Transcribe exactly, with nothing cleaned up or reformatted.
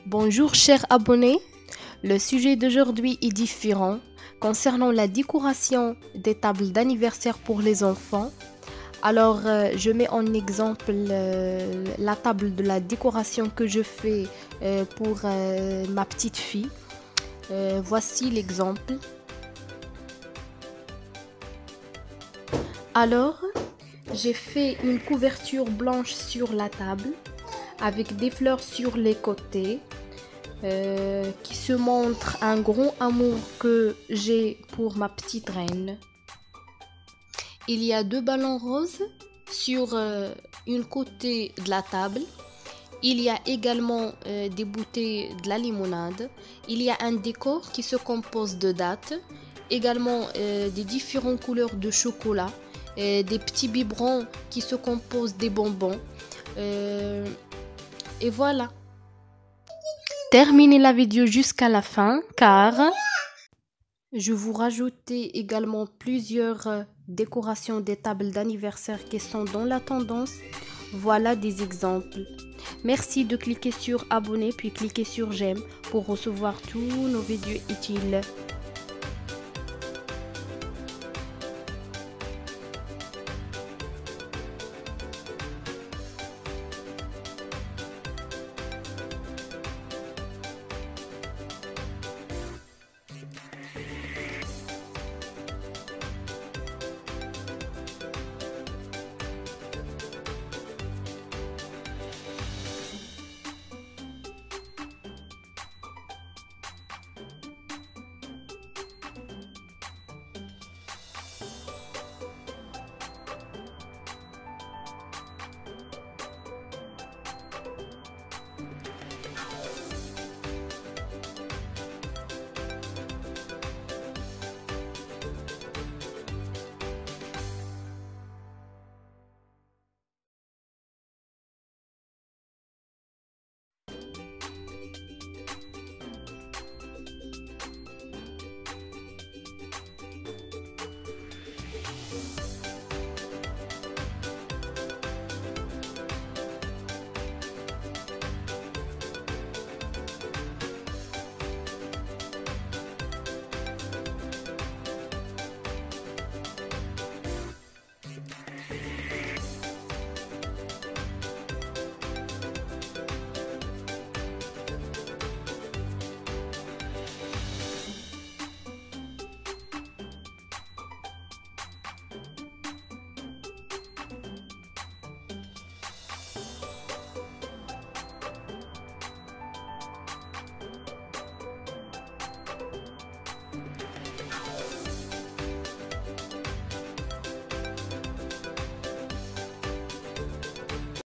Bonjour chers abonnés, le sujet d'aujourd'hui est différent concernant la décoration des tables d'anniversaire pour les enfants. Alors euh, je mets en exemple euh, la table de la décoration que je fais euh, pour euh, ma petite fille. Euh, voici l'exemple. Alors, j'ai fait une couverture blanche sur la table avec des fleurs sur les côtés euh, qui se montrent un grand amour que j'ai pour ma petite reine. Il y a deux ballons roses sur euh, une côté de la table. Il y a également euh, des bouteilles de la limonade. Il y a un décor qui se compose de dattes, également euh, des différentes couleurs de chocolat, euh, des petits biberons qui se composent des bonbons. Euh, et voilà. Terminez la vidéo jusqu'à la fin car je vous rajouter également plusieurs euh, décorations des tables d'anniversaire qui sont dans la tendance. Voilà des exemples. Merci de cliquer sur abonner puis cliquer sur j'aime pour recevoir tous nos vidéos utiles.